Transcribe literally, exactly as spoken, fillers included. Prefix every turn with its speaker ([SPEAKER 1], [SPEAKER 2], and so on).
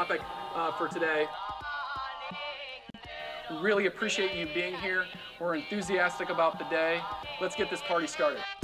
[SPEAKER 1] topic uh, for today. Really appreciate you being here. We're enthusiastic about the day. Let's get this party started.